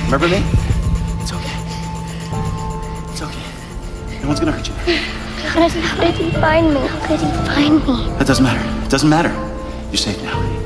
Remember me? It's okay. It's okay. No one's gonna hurt you. How did he find me? How could he find me? That doesn't matter. It doesn't matter. You're safe now.